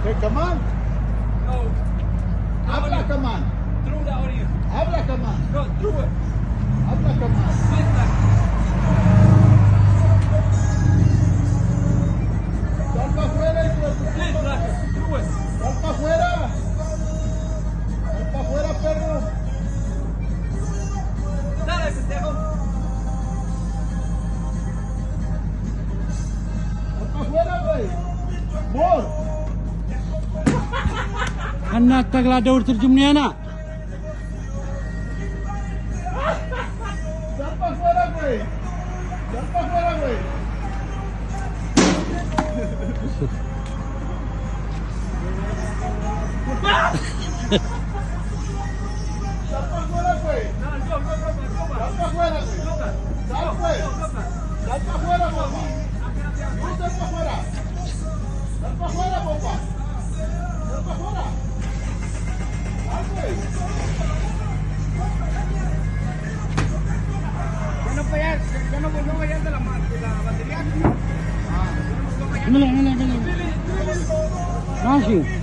Hey, come on. No. Habla, come on. Through the audience. Habla, come on. No, through it. Habla, come on. Split back. Sal para afuera, hijo de tu Split puta back. madre. Through it. Sal para afuera. Sal para afuera, perro. Dale, pendejo. Sal para afuera, güey. More. Anak taglada terjun ni anak. Sal para afuera, güey. Sal para afuera, güey. Sal para afuera, güey. No, go, go, go, go, go, Sal go. para afuera, güey. Go back. Sal, güey. Go, go back. Sal para afuera, papá. Tú sal para afuera. Sal para afuera, papá. Sal para afuera. Sal, güey. Ya no vayas de la batería. Mila. Masih.